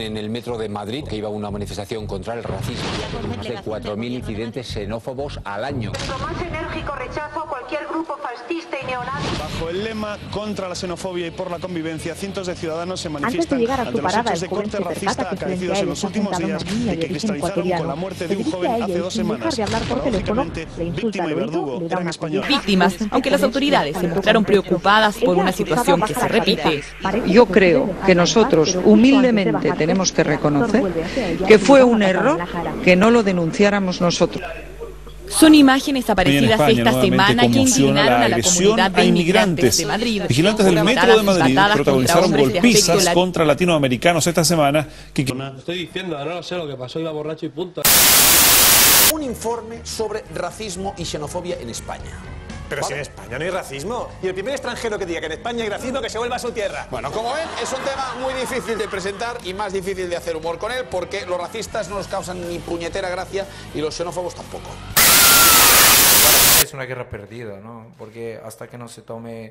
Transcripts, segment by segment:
en el metro de Madrid, que iba a una manifestación contra el racismo. Más de 4.000 incidentes xenófobos al año. Lo más enérgico rechazo a cualquier grupo fascista y neonazi. Bajo el lema contra la xenofobia y por la convivencia, cientos de ciudadanos se manifiestan ante los hechos de corte racista acaecidos en los últimos días y que cristalizaron con la muerte de un joven hace 2 semanas. Paradójicamente, víctima y verdugo eran españoles. Víctimas, aunque las autoridades se mostraron preocupadas por una situación que se repite. Yo creo que nosotros humildemente tenemos que reconocer que fue un error que no lo denunciáramos nosotros. Son imágenes aparecidas esta semana que indignaron a la comunidad de inmigrantes de Madrid. Vigilantes del metro de Madrid protagonizaron golpizas contra latinoamericanos esta semana. Estoy diciendo, no sé lo que pasó, iba borracho y punto. Un informe sobre racismo y xenofobia en España. Pero si en España no hay racismo. Y el primer extranjero que diga que en España hay racismo, que se vuelva a su tierra. Bueno, como ven, es un tema muy difícil de presentar y más difícil de hacer humor con él, porque los racistas no nos causan ni puñetera gracia y los xenófobos tampoco. Es una guerra perdida, ¿no? Porque hasta que no se tome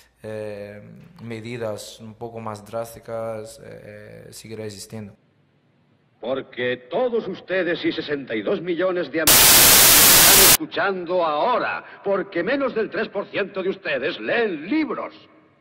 medidas un poco más drásticas, seguirá existiendo. Porque todos ustedes y 62 millones de americanos están escuchando ahora, porque menos del 3% de ustedes leen libros.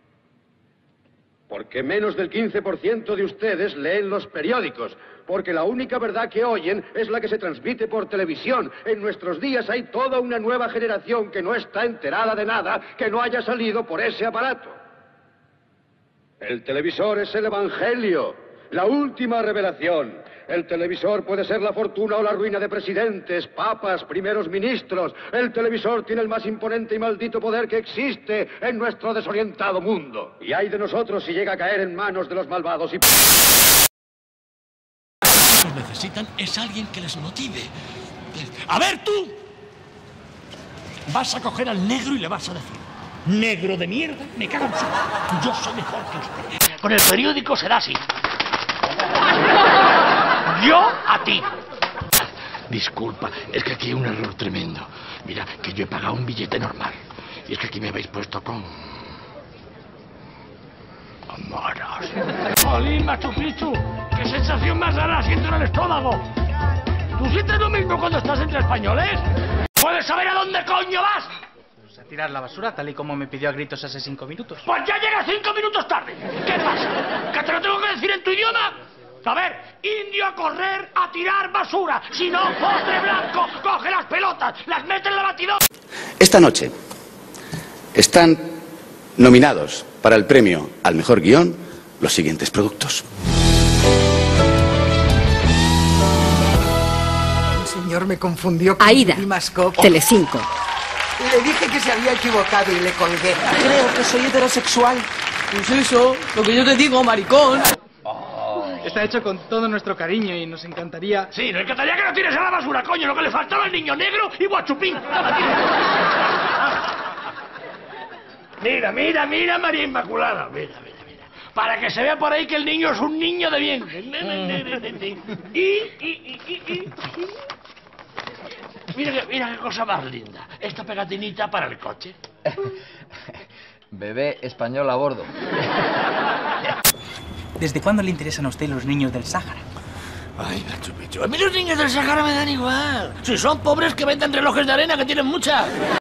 Porque menos del 15% de ustedes leen los periódicos. Porque la única verdad que oyen es la que se transmite por televisión. En nuestros días hay toda una nueva generación que no está enterada de nada que no haya salido por ese aparato. El televisor es el evangelio, la última revelación. El televisor puede ser la fortuna o la ruina de presidentes, papas, primeros ministros. El televisor tiene el más imponente y maldito poder que existe en nuestro desorientado mundo. Y hay de nosotros si llega a caer en manos de los malvados y... Lo que necesitan es alguien que les motive. A ver tú, vas a coger al negro y le vas a decir: negro de mierda, me cago en su... Yo soy mejor que usted. Con el periódico será así. Yo a ti. Disculpa, es que aquí hay un error tremendo. Mira, que yo he pagado un billete normal. Y es que aquí me habéis puesto con moros. Jolín, Machu Picchu, qué sensación más rara siento en el estómago. ¿Tú sientes lo mismo cuando estás entre españoles? ¿Puedes saber a dónde coño vas? Pues a tirar la basura, tal y como me pidió a gritos hace 5 minutos. Pues ya llegas 5 minutos tarde. ¿Qué pasa? ¿Que te lo tengo que decir en tu idioma? A ver, indio a correr, a tirar basura. Si no, postre blanco, coge las pelotas, las mete en la batidora. Esta noche están nominados para el premio al mejor guión los siguientes productos. El señor me confundió con Aida, Telecinco. Le dije que se había equivocado y le colgué. Creo que soy heterosexual. Pues eso, lo que yo te digo, maricón. Está hecho con todo nuestro cariño y nos encantaría... Sí, nos encantaría que lo tires a la basura, coño. Lo que le faltaba al niño negro y guachupín. Mira, mira, mira, María Inmaculada. Mira, mira, mira. Para que se vea por ahí que el niño es un niño de bien. Mira qué cosa más linda. Esta pegatinita para el coche. Bebé español a bordo. ¿Desde cuándo le interesan a usted los niños del Sáhara? Ay, Machu Picchu. A mí los niños del Sáhara me dan igual. Si son pobres que venden relojes de arena que tienen muchas.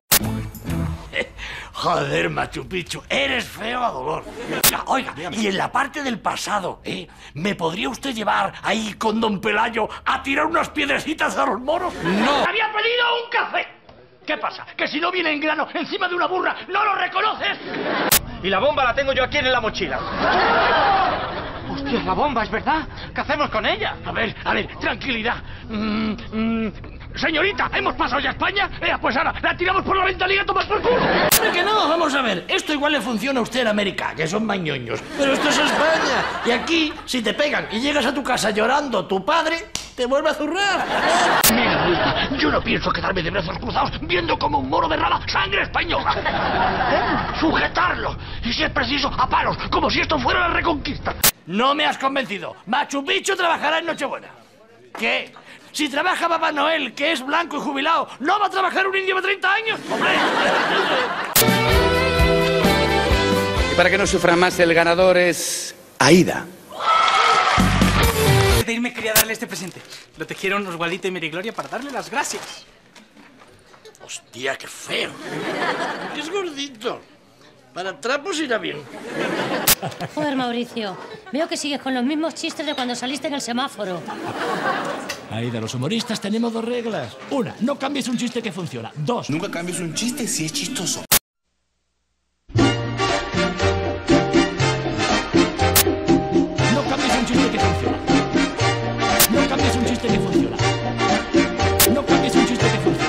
Joder, Machu Picchu, eres feo a dolor. Oiga, y en la parte del pasado, ¿me podría usted llevar ahí con don Pelayo a tirar unas piedrecitas a los moros? No. Había pedido un café. ¿Qué pasa? ¿Que si no viene en grano encima de una burra, no lo reconoces? Y la bomba la tengo yo aquí en la mochila. Hostia, la bomba, ¿es verdad? ¿Qué hacemos con ella? A ver, tranquilidad. Señorita, ¿hemos pasado ya a España? Pues ahora, la tiramos por la ventanilla a tomar por culo. Que no, vamos a ver. Esto igual le funciona a usted en América, que son mañoños. Pero esto es España. Y aquí, si te pegan y llegas a tu casa llorando, tu padre te vuelve a zurrar. Mira, hija, yo no pienso quedarme de brazos cruzados viendo como un moro derrama sangre española. Sujetarlo. Y si es preciso, a palos, como si esto fuera la Reconquista. No me has convencido. Machu Picchu trabajará en Nochebuena. ¿Qué? Si trabaja Papá Noel, que es blanco y jubilado, ¿no va a trabajar un indio de 30 años? ¡Hombre! Y para que no sufra más, el ganador es Aida. de irme quería darle este presente. Lo tejieron Oswaldito y Merigloria para darle las gracias. Hostia, qué feo. ¿Qué es gordito? Para trapos irá bien. Joder, Mauricio. Veo que sigues con los mismos chistes de cuando saliste en el semáforo. Aida, los humoristas tenemos dos reglas. Una, no cambies un chiste que funciona. Dos, nunca cambies un chiste si es chistoso. No cambies un chiste que funciona. No cambies un chiste que funciona. No cambies un chiste que funciona.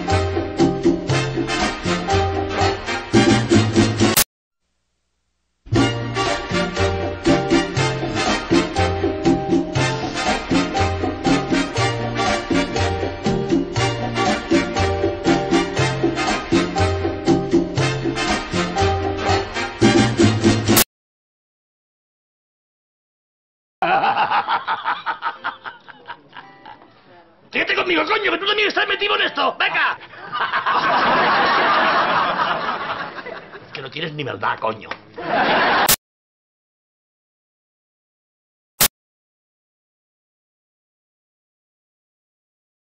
¡Quédate conmigo, coño! ¡Que tú también estás metido en esto! ¡Venga! Que no tienes ni verdad, coño.